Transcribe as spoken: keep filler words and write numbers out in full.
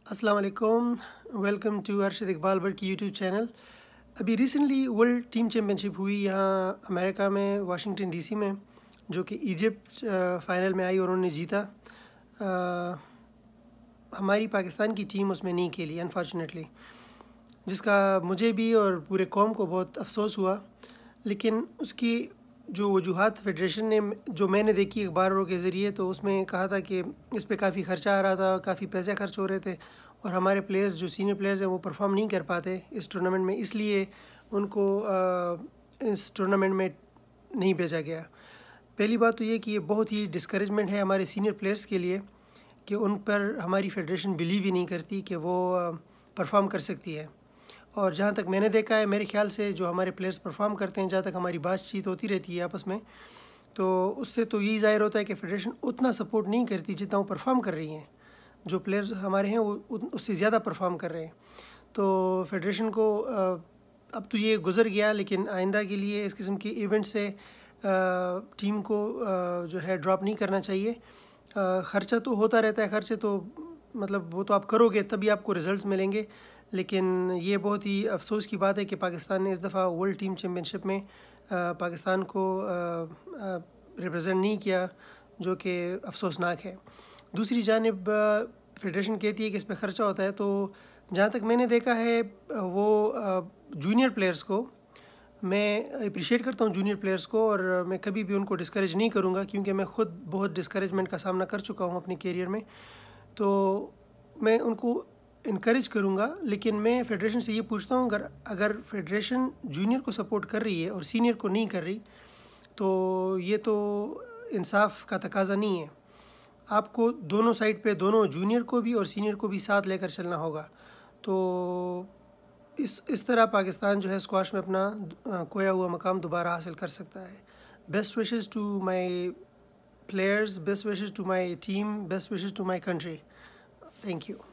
السلام علیکم، welcome to Arshad Iqbal Barki YouTube channel. ابھی recently world team championship ہوئی یہاں امریکہ میں، واشنگٹن ڈی سی میں، جو کہ ایجپٹ فائنل میں آئی اور انہوں نے جیتا۔ ہماری پاکستان کی ٹیم اس میں نہیں کھیلی انفارچونیٹلی، جس کا مجھے بھی اور پورے قوم کو بہت افسوس ہوا۔ لیکن اس کی جو وجوہات فیڈریشن نے جو میں نے دیکھی اخباروں کے ذریعے، تو اس میں کہا تھا کہ اس پہ کافی خرچہ آ رہا تھا، کافی پیسے خرچ ہو رہے تھے، اور ہمارے پلیئرز جو سینئر پلیئرز ہیں وہ پرفارم نہیں کر پاتے اس ٹورنامنٹ میں، اس لیے ان کو اس ٹورنامنٹ میں نہیں بھیجا گیا۔ پہلی بات تو یہ کہ یہ بہت ہی ڈسکریجمنٹ ہے ہمارے سینئر پلیئرز کے لیے کہ ان پر ہماری فیڈریشن بلیو ہی نہیں کرتی کہ وہ پرفارم کر سکتی ہے۔ اور جہاں تک میں نے دیکھا ہے، میرے خیال سے جو ہمارے پلیئرز پرفارم کرتے ہیں، جہاں تک ہماری بات چیت ہوتی رہتی ہے آپس میں، تو اس سے تو یہی ظاہر ہوتا ہے کہ فیڈریشن اتنا سپورٹ نہیں کرتی جتنا وہ پرفارم کر رہی ہیں۔ جو پلیئرز ہمارے ہیں وہ اس سے زیادہ پرفارم کر رہے ہیں۔ تو فیڈریشن کو اب تو یہ گزر گیا، لیکن آئندہ کے لیے اس قسم کے ایونٹ سے ٹیم کو جو ہے ڈراپ نہیں کرنا چاہیے۔ خرچہ تو ہوتا رہتا ہے، خرچے تو مطلب وہ تو آپ کرو گے تبھی آپ کو رزلٹس ملیں گے، لیکن یہ بہت ہی افسوس کی بات ہے کہ پاکستان نے اس دفعہ ورلڈ ٹیم چیمپئن شپ میں پاکستان کو ریپرزینٹ نہیں کیا، جو کہ افسوسناک ہے۔ دوسری جانب فیڈریشن کہتی ہے کہ اس پہ خرچہ ہوتا ہے، تو جہاں تک میں نے دیکھا ہے وہ جونیئر پلیئرز کو، میں اپریشیٹ کرتا ہوں جونیئر پلیئرز کو، اور میں کبھی بھی ان کو ڈسکریج نہیں کروں گا، کیونکہ میں خود بہت ڈسکریجمنٹ کا سامنا کر چکا ہوں اپنے کیریئر میں، تو میں ان کو انکریج کروں گا۔ لیکن میں فیڈریشن سے یہ پوچھتا ہوں، اگر اگر فیڈریشن جونیئر کو سپورٹ کر رہی ہے اور سینئر کو نہیں کر رہی، تو یہ تو انصاف کا تقاضا نہیں ہے۔ آپ کو دونوں سائڈ پہ، دونوں جونیئر کو بھی اور سینئر کو بھی ساتھ لے کر چلنا ہوگا۔ تو اس اس طرح پاکستان جو ہے اسکواش میں اپنا کھویا ہوا مقام دوبارہ حاصل کر سکتا ہے۔ Best wishes to my players, best wishes to my team, best wishes to my country. Thank you.